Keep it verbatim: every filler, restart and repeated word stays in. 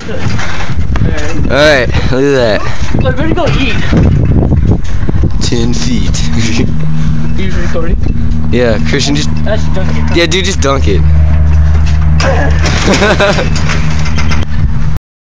Alright, look at that. Wait, where'd you go eat? Ten feet. You recording? Yeah, Christian, just. That's Dunkin. Yeah, dude, just dunk it.